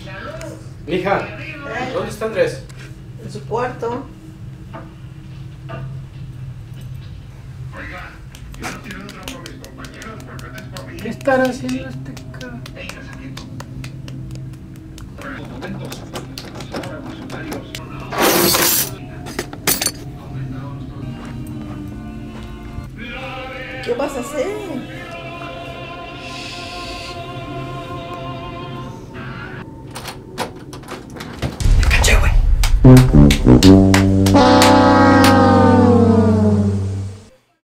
Mija, ¿dónde está Andrés? En su cuarto. ¿Qué estará haciendo este cara? ¿Qué vas a hacer?